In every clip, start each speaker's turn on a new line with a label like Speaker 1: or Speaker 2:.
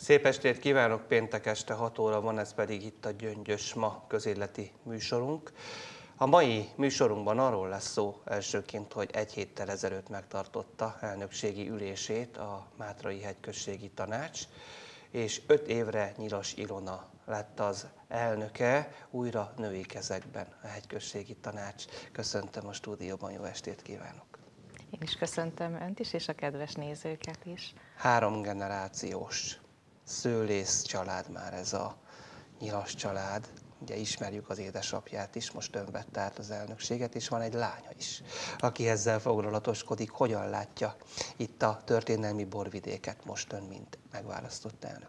Speaker 1: Szép estét kívánok, péntek este 6 óra van, ez pedig itt a Gyöngyös Ma közéleti műsorunk. A mai műsorunkban arról lesz szó elsőként, hogy egy héttel ezelőtt megtartotta elnökségi ülését a Mátrai Hegyközségi Tanács, és 5 évre Nyilas Ilona lett az elnöke, újra női kezekben a Hegyközségi Tanács. Köszöntöm a stúdióban, jó estét kívánok!
Speaker 2: Én is köszöntöm Önt is, és a kedves nézőket is.
Speaker 1: 3 generációs szőlész család már ez a Nyilas család. Ugye ismerjük az édesapját is, most ön vette át az elnökséget, és van egy lánya is, aki ezzel foglalatoskodik. Hogyan látja itt a történelmi borvidéket most ön, mint megválasztott elnök?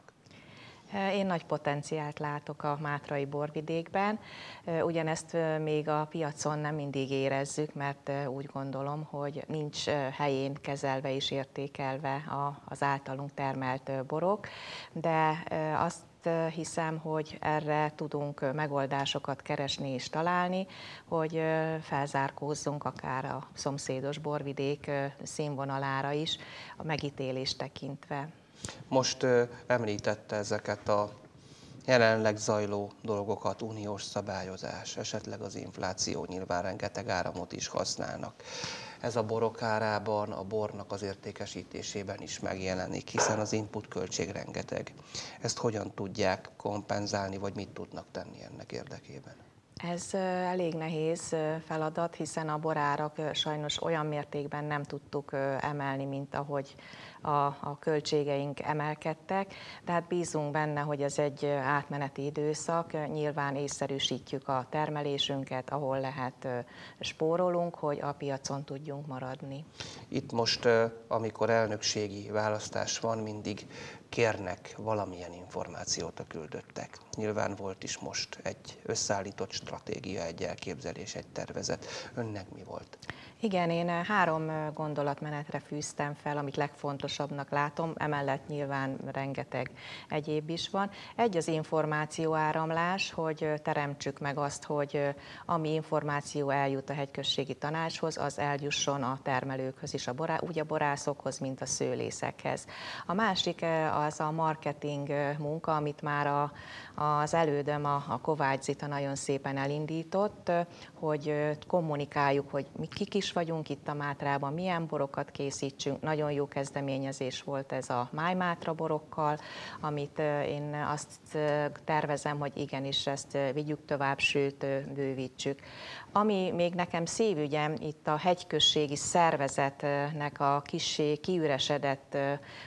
Speaker 2: Én nagy potenciált látok a mátrai borvidékben, ugyanezt még a piacon nem mindig érezzük, mert úgy gondolom, hogy nincs helyén kezelve és értékelve az általunk termelt borok, de azt hiszem, hogy erre tudunk megoldásokat keresni és találni, hogy felzárkózzunk akár a szomszédos borvidék színvonalára is, a megítélést tekintve.
Speaker 1: Most említette ezeket a jelenleg zajló dolgokat, uniós szabályozás, esetleg az infláció, nyilván rengeteg áramot is használnak. Ez a borok árában, a bornak az értékesítésében is megjelenik, hiszen az input költség rengeteg. Ezt hogyan tudják kompenzálni, vagy mit tudnak tenni ennek érdekében?
Speaker 2: Ez elég nehéz feladat, hiszen a borárak sajnos olyan mértékben nem tudtuk emelni, mint ahogy a költségeink emelkedtek, de hát bízunk benne, hogy ez egy átmeneti időszak, nyilván észszerűsítjük a termelésünket, ahol lehet spórolunk, hogy a piacon tudjunk maradni.
Speaker 1: Itt most, amikor elnökségi választás van, mindig kérnek valamilyen információt a küldöttek. Nyilván volt is most egy összeállított stratégia, egy elképzelés, egy tervezet. Önnek mi volt?
Speaker 2: Igen, én 3 gondolatmenetre fűztem fel, amit legfontosabbnak látom, emellett nyilván rengeteg egyéb is van. Egy az információáramlás, hogy teremtsük meg azt, hogy ami információ eljut a Hegyközségi Tanácshoz, az eljusson a termelőkhöz is, úgy a borászokhoz, mint a szőlészekhez. A másik az a marketing munka, amit már az elődöm, a Kovács Zita nagyon szépen elindított, hogy kommunikáljuk, hogy mi kik is vagyunk itt a Mátrában, milyen borokat készítsünk. Nagyon jó kezdeményezés volt ez a Májmátra borokkal, amit én azt tervezem, hogy igenis ezt vigyük tovább, sőt bővítsük. Ami még nekem szívügyem, itt a hegyközségi szervezetnek a kissé kiüresedett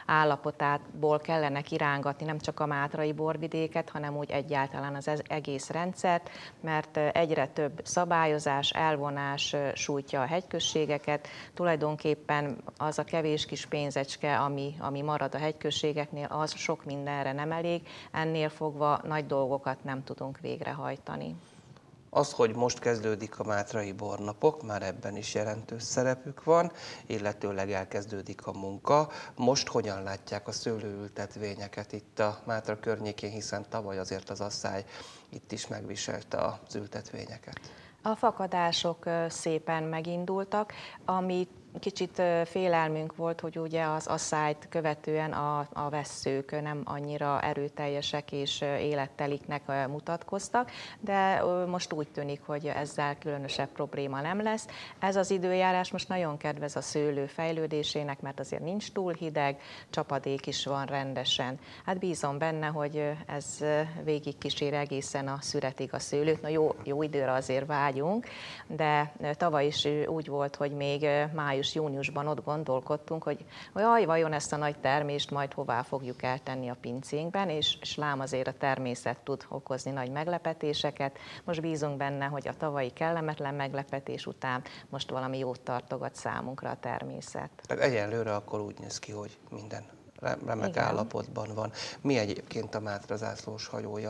Speaker 2: állapotából kellene kirángatni nem csak a mátrai borvidéket, hanem úgy egyáltalán az egész rendszert, mert egyre több szabályozás, elvonás sújtja a hegyközségeket. Tulajdonképpen az a kevés kis pénzecske, ami marad a hegyközségeknél, az sok mindenre nem elég, ennél fogva nagy dolgokat nem tudunk végrehajtani.
Speaker 1: Az, hogy most kezdődik a Mátrai Bornapok, már ebben is jelentős szerepük van, illetőleg elkezdődik a munka. Most hogyan látják a szőlőültetvényeket itt a Mátra környékén, hiszen tavaly azért az asszály itt is megviselte az ültetvényeket?
Speaker 2: A fakadások szépen megindultak, ami kicsit félelmünk volt, hogy ugye az asszályt követően a vesszők nem annyira erőteljesek és életteliknek mutatkoztak, de most úgy tűnik, hogy ezzel különösebb probléma nem lesz. Ez az időjárás most nagyon kedvez a szőlő fejlődésének, mert azért nincs túl hideg, csapadék is van rendesen. Hát bízom benne, hogy ez végig kísér egészen a szüretig a szőlőt. Na jó időre azért vágyunk, de tavaly is úgy volt, hogy még május-júniusban ott gondolkodtunk, hogy vajon ezt a nagy termést majd hová fogjuk eltenni a pincénkben, és lám azért a természet tud okozni nagy meglepetéseket. Most bízunk benne, hogy a tavalyi kellemetlen meglepetés után most valami jót tartogat számunkra a természet.
Speaker 1: Tehát egyenlőre akkor úgy néz ki, hogy minden remek állapotban van. Mi egyébként a Mátra zászlós hajója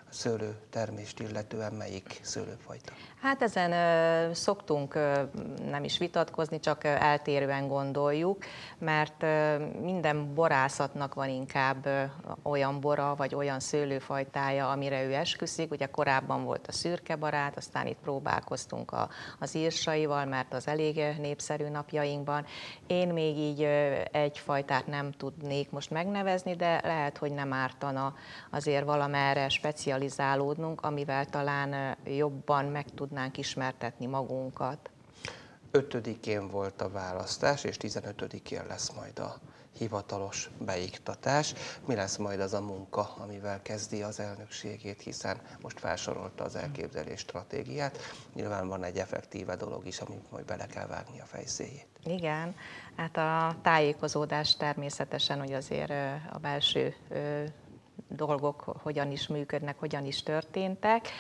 Speaker 1: szőlőtermést illetően melyik szőlőfajta?
Speaker 2: Hát ezen szoktunk nem is vitatkozni, csak eltérően gondoljuk, mert minden borászatnak van inkább olyan bora, vagy olyan szőlőfajtája, amire ő esküszik. Ugye korábban volt a szürkebarát, aztán itt próbálkoztunk az írsaival, mert az elég népszerű napjainkban. Én még így egy fajtát nem tudnék most megnevezni, de lehet, hogy nem ártana azért valamerre specializálódnunk, amivel talán jobban meg tudnánk ismertetni magunkat.
Speaker 1: 5-én volt a választás, és 15-én lesz majd a hivatalos beiktatás. Mi lesz majd az a munka, amivel kezdi az elnökségét, hiszen most felsorolta az elképzelés stratégiát. Nyilván van egy effektíve dolog is, amit majd bele kell vágni a fejszéjét.
Speaker 2: Igen, hát a tájékozódás természetesen, hogy azért a belső dolgok hogyan is működnek, hogyan is történtek.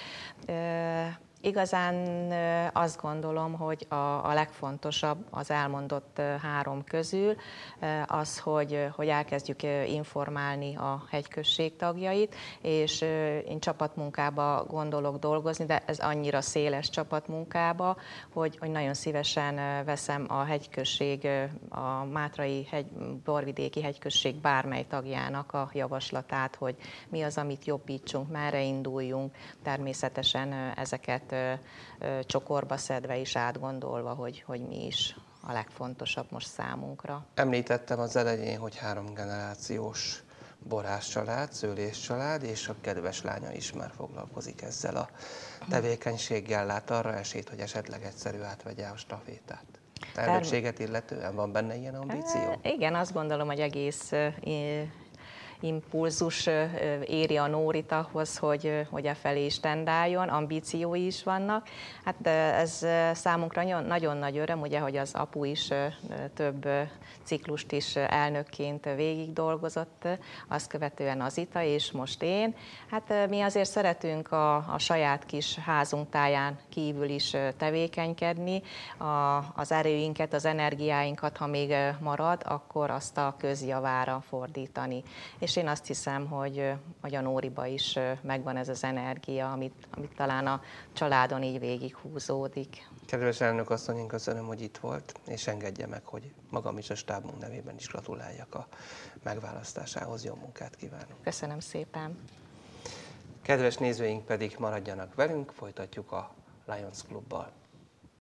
Speaker 2: Igazán azt gondolom, hogy a legfontosabb az elmondott 3 közül az, hogy elkezdjük informálni a hegyközség tagjait, és én csapatmunkába gondolok dolgozni, de ez annyira széles csapatmunkába, hogy nagyon szívesen veszem a hegyközség, a Mátrai borvidéki hegyközség bármely tagjának a javaslatát, hogy mi az, amit jobbítsunk, merre induljunk, természetesen ezeket csokorba szedve és átgondolva, hogy mi is a legfontosabb most számunkra.
Speaker 1: Említettem az elején, hogy 3 generációs borász család, szőlés család, és a kedves lánya is már foglalkozik ezzel a tevékenységgel. Lát arra esélyt, hogy esetleg egyszerű átvegye a stafétát? Elnökséget illetően van benne ilyen ambíció?
Speaker 2: Igen, azt gondolom, hogy egész impulzus éri a Nórit ahhoz, hogy e felé is tendáljon, ambíciói is vannak. Hát ez számunkra nagyon nagy öröm, ugye, hogy az apu is több ciklust is elnökként végig dolgozott, azt követően az Ita, és most én. Hát mi azért szeretünk a saját kis házunk táján kívül is tevékenykedni, az erőinket, az energiáinkat, ha még marad, akkor azt a közjavára fordítani. És én azt hiszem, hogy a Nóriba is megvan ez az energia, amit talán a családon így végighúzódik.
Speaker 1: Kedves elnök asszony, én köszönöm, hogy itt volt, és engedje meg, hogy magam is a stábunk nevében is gratuláljak a megválasztásához. Jó munkát kívánok!
Speaker 2: Köszönöm szépen!
Speaker 1: Kedves nézőink pedig maradjanak velünk, folytatjuk a Lions Klubbal.